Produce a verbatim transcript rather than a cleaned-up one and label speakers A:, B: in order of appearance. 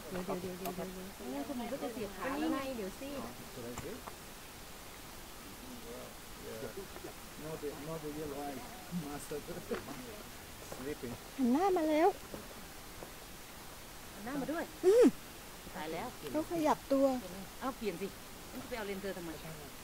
A: เดี๋ยวเดี๋ยวเดี๋ยวเดี๋ยวเดี๋ยวแล้วคุณหมอก็จะเสียบขาแล้วไงเดี๋ยวสิ
B: หันหน้ามาแล้ว
A: หันหน้ามาด้วยตายแล้ว
B: เขาขยับตัว
A: เอาเปลี่ยนสิไปเอาเลนเตอร์ทำไม